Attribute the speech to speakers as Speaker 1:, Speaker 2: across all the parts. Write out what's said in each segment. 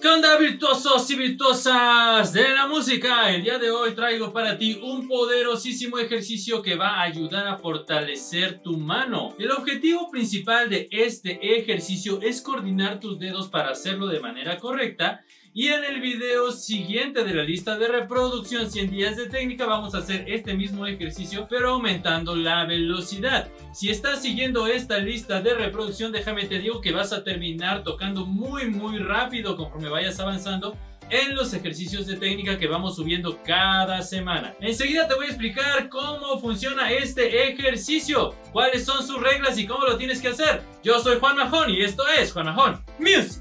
Speaker 1: ¿Qué onda, virtuosos y virtuosas de la música? El día de hoy traigo para ti un poderosísimo ejercicio que va a ayudar a fortalecer tu mano. El objetivo principal de este ejercicio es coordinar tus dedos para hacerlo de manera correcta. Y en el video siguiente de la lista de reproducción 100 días de técnica vamos a hacer este mismo ejercicio pero aumentando la velocidad. Si estás siguiendo esta lista de reproducción, déjame te digo que vas a terminar tocando muy rápido conforme vayas avanzando en los ejercicios de técnica que vamos subiendo cada semana. Enseguida te voy a explicar cómo funciona este ejercicio, cuáles son sus reglas y cómo lo tienes que hacer. Yo soy Juan Mahón y esto es Juan Mahón Music.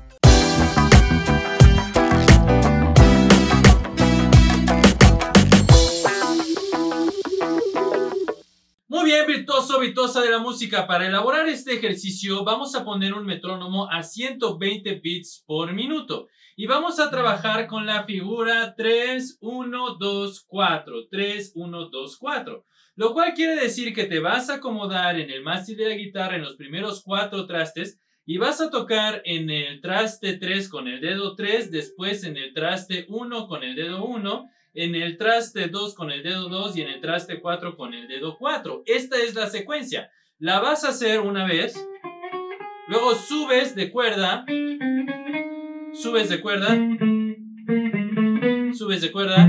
Speaker 1: Muy bien, virtuoso, virtuosa de la música. Para elaborar este ejercicio vamos a poner un metrónomo a 120 beats por minuto. Y vamos a trabajar con la figura 3, 1, 2, 4, 3, 1, 2, 4. Lo cual quiere decir que te vas a acomodar en el mástil de la guitarra en los primeros 4 trastes y vas a tocar en el traste 3 con el dedo 3, después en el traste 1 con el dedo 1, en el traste 2 con el dedo 2 y en el traste 4 con el dedo 4. Esta es la secuencia. La vas a hacer una vez, luego subes de cuerda, subes de cuerda, subes de cuerda.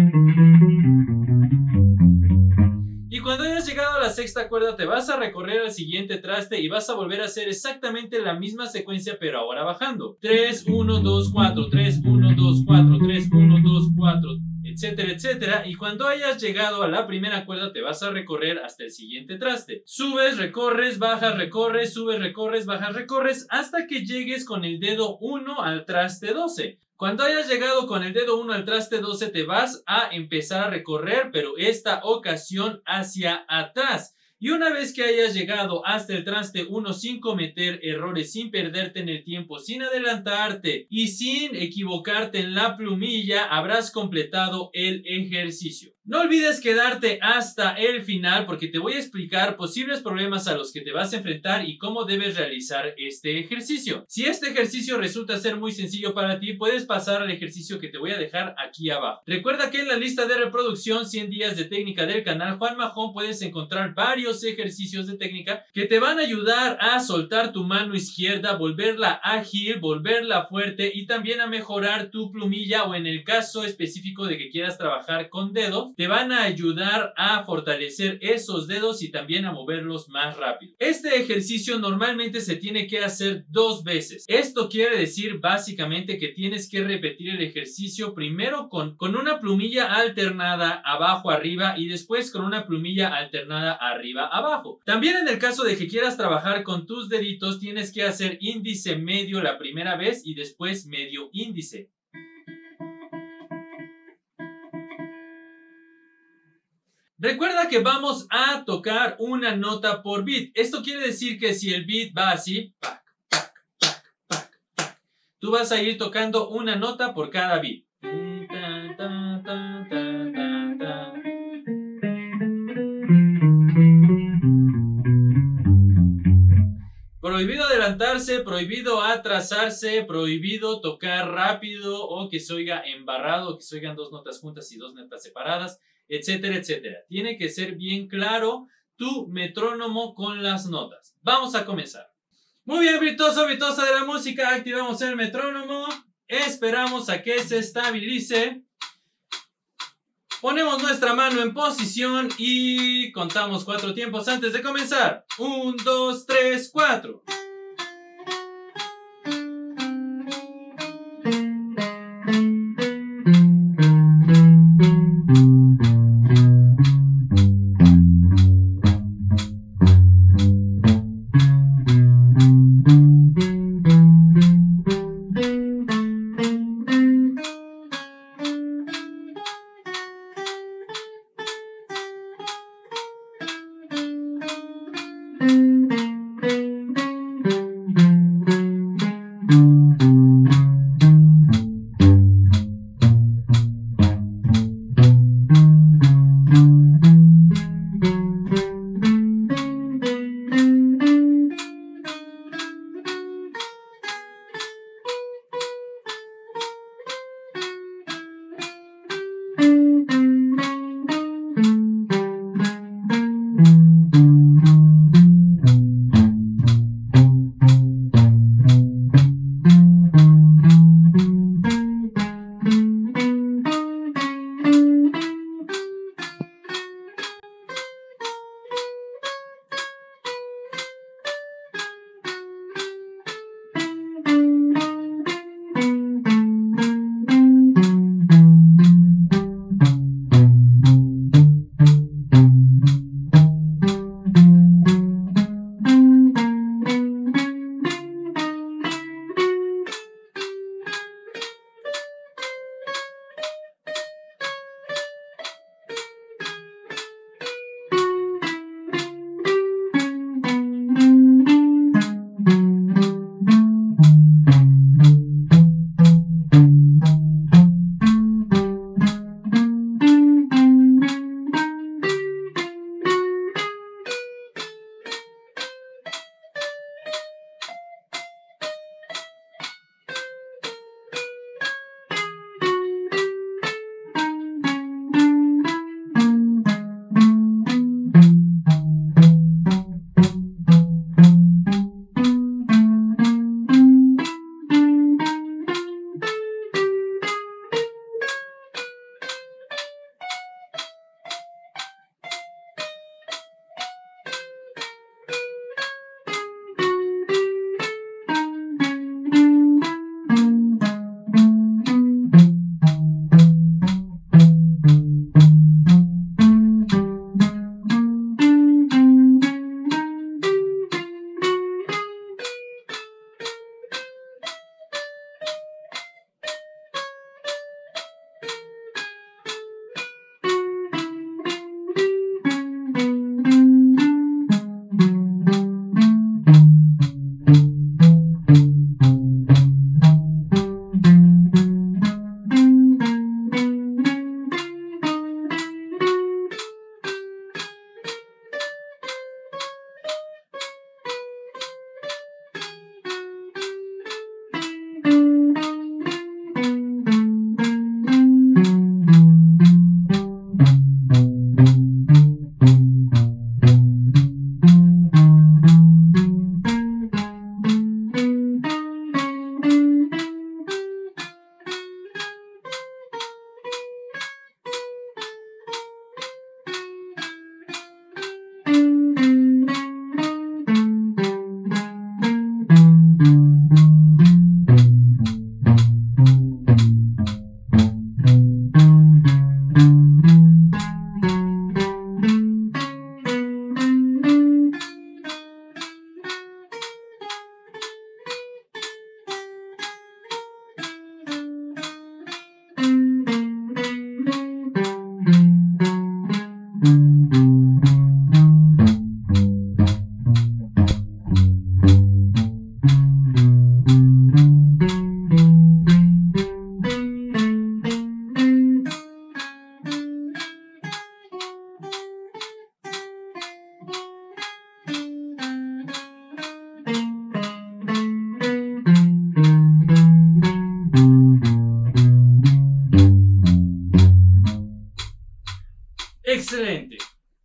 Speaker 1: Y cuando hayas llegado a la sexta cuerda te vas a recorrer al siguiente traste y vas a volver a hacer exactamente la misma secuencia pero ahora bajando. 3, 1, 2, 4, 3, 1, 2, 4, 3, 1, 2, 4, etcétera, etcétera. Y cuando hayas llegado a la primera cuerda te vas a recorrer hasta el siguiente traste. Subes, recorres, bajas, recorres, subes, recorres, bajas, recorres, hasta que llegues con el dedo 1 al traste 12. Cuando hayas llegado con el dedo 1 al traste 12 te vas a empezar a recorrer, pero esta ocasión hacia atrás. Y una vez que hayas llegado hasta el traste 1 sin cometer errores, sin perderte en el tiempo, sin adelantarte y sin equivocarte en la plumilla, habrás completado el ejercicio. No olvides quedarte hasta el final porque te voy a explicar posibles problemas a los que te vas a enfrentar y cómo debes realizar este ejercicio. Si este ejercicio resulta ser muy sencillo para ti, puedes pasar al ejercicio que te voy a dejar aquí abajo. Recuerda que en la lista de reproducción 100 días de técnica del canal Juan Mahón puedes encontrar varios ejercicios de técnica que te van a ayudar a soltar tu mano izquierda, volverla ágil, volverla fuerte y también a mejorar tu plumilla, o en el caso específico de que quieras trabajar con dedos, te van a ayudar a fortalecer esos dedos y también a moverlos más rápido. Este ejercicio normalmente se tiene que hacer 2 veces. Esto quiere decir básicamente que tienes que repetir el ejercicio primero con una plumilla alternada abajo arriba y después con una plumilla alternada arriba abajo. También en el caso de que quieras trabajar con tus deditos tienes que hacer índice medio la primera vez y después medio índice. Recuerda que vamos a tocar una nota por beat. Esto quiere decir que si el beat va así, pac, pac, pac, pac, pac, tú vas a ir tocando una nota por cada beat. Prohibido adelantarse, prohibido atrasarse, prohibido tocar rápido o que se oiga embarrado, que se oigan 2 notas juntas y 2 notas separadas, etcétera, etcétera. Tiene que ser bien claro tu metrónomo con las notas. Vamos a comenzar. Muy bien, virtuoso, virtuosa de la música, activamos el metrónomo, esperamos a que se estabilice, ponemos nuestra mano en posición y contamos 4 tiempos antes de comenzar. 1, 2, 3, 4. Excelente.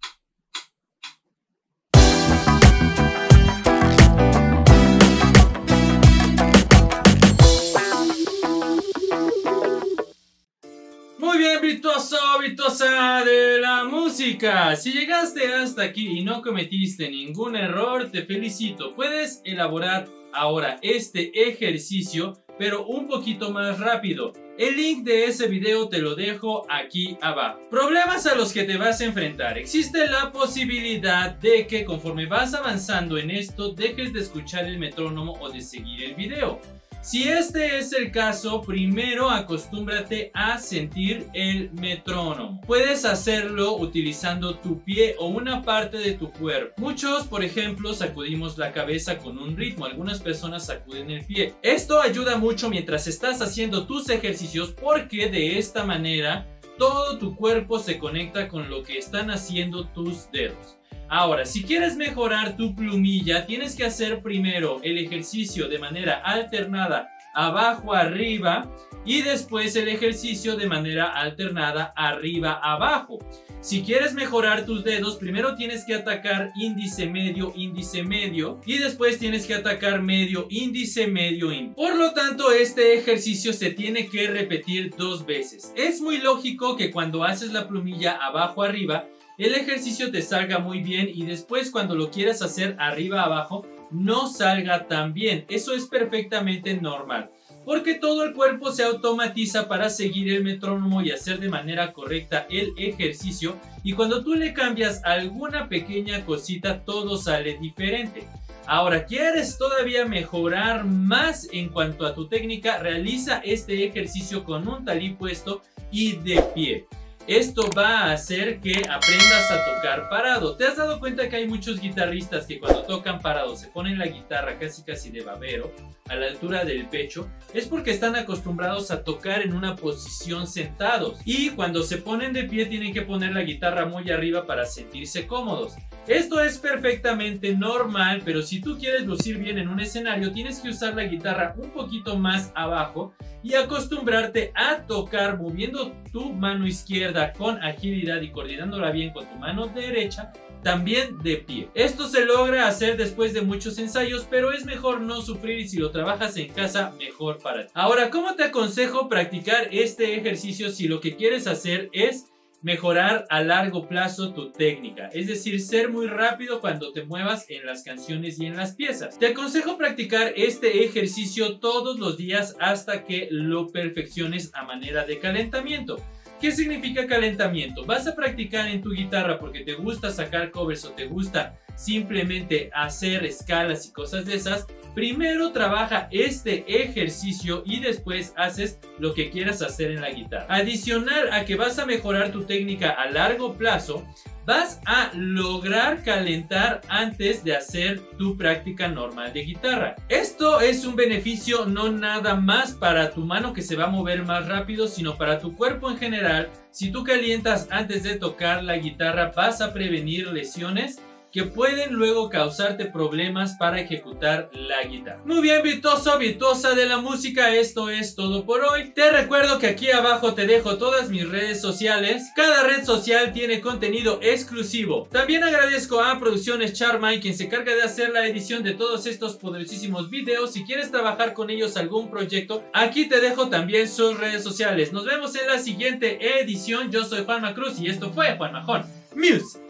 Speaker 1: Muy bien, virtuoso, virtuosa de la música. Si llegaste hasta aquí y no cometiste ningún error, te felicito. Puedes elaborar ahora este ejercicio, pero un poquito más rápido. El link de ese video te lo dejo aquí abajo. Problemas a los que te vas a enfrentar. Existe la posibilidad de que conforme vas avanzando en esto, dejes de escuchar el metrónomo o de seguir el video. Si este es el caso, primero acostúmbrate a sentir el metrónomo. Puedes hacerlo utilizando tu pie o una parte de tu cuerpo. Muchos, por ejemplo, sacudimos la cabeza con un ritmo. Algunas personas sacuden el pie. Esto ayuda mucho mientras estás haciendo tus ejercicios porque de esta manera todo tu cuerpo se conecta con lo que están haciendo tus dedos. Ahora, si quieres mejorar tu plumilla, tienes que hacer primero el ejercicio de manera alternada abajo arriba y después el ejercicio de manera alternada arriba abajo. Si quieres mejorar tus dedos, primero tienes que atacar índice medio y después tienes que atacar medio índice medio. Por lo tanto, este ejercicio se tiene que repetir 2 veces. Es muy lógico que cuando haces la plumilla abajo arriba, el ejercicio te salga muy bien y después cuando lo quieras hacer arriba abajo no salga tan bien. Eso es perfectamente normal porque todo el cuerpo se automatiza para seguir el metrónomo y hacer de manera correcta el ejercicio, y cuando tú le cambias alguna pequeña cosita todo sale diferente. Ahora, ¿quieres todavía mejorar más en cuanto a tu técnica? Realiza este ejercicio con un talí puesto y de pie. Esto va a hacer que aprendas a tocar parado. ¿Te has dado cuenta que hay muchos guitarristas que cuando tocan parado se ponen la guitarra casi de babero a la altura del pecho? Es porque están acostumbrados a tocar en una posición sentados, y cuando se ponen de pie tienen que poner la guitarra muy arriba para sentirse cómodos. Esto es perfectamente normal, pero si tú quieres lucir bien en un escenario, tienes que usar la guitarra un poquito más abajo y acostumbrarte a tocar moviendo tu mano izquierda con agilidad y coordinándola bien con tu mano derecha, también de pie. Esto se logra hacer después de muchos ensayos, pero es mejor no sufrir, y si lo trabajas en casa, mejor para ti. Ahora, ¿cómo te aconsejo practicar este ejercicio si lo que quieres hacer es mejorar a largo plazo tu técnica? Es decir, ser muy rápido cuando te muevas en las canciones y en las piezas. Te aconsejo practicar este ejercicio todos los días hasta que lo perfecciones a manera de calentamiento. ¿Qué significa calentamiento? Vas a practicar en tu guitarra porque te gusta sacar covers o te gusta simplemente hacer escalas y cosas de esas. Primero trabaja este ejercicio y después haces lo que quieras hacer en la guitarra. Adicional a que vas a mejorar tu técnica a largo plazo, vas a lograr calentar antes de hacer tu práctica normal de guitarra. Esto es un beneficio no nada más para tu mano, que se va a mover más rápido, sino para tu cuerpo en general. Si tú calientas antes de tocar la guitarra, vas a prevenir lesiones que pueden luego causarte problemas para ejecutar la guitarra. Muy bien, virtuoso, virtuosa de la música, esto es todo por hoy. Te recuerdo que aquí abajo te dejo todas mis redes sociales. Cada red social tiene contenido exclusivo. También agradezco a Producciones Charmay, quien se encarga de hacer la edición de todos estos poderosísimos videos. Si quieres trabajar con ellos algún proyecto, aquí te dejo también sus redes sociales. Nos vemos en la siguiente edición. Yo soy Juanma Cruz y esto fue Juan Majón Music.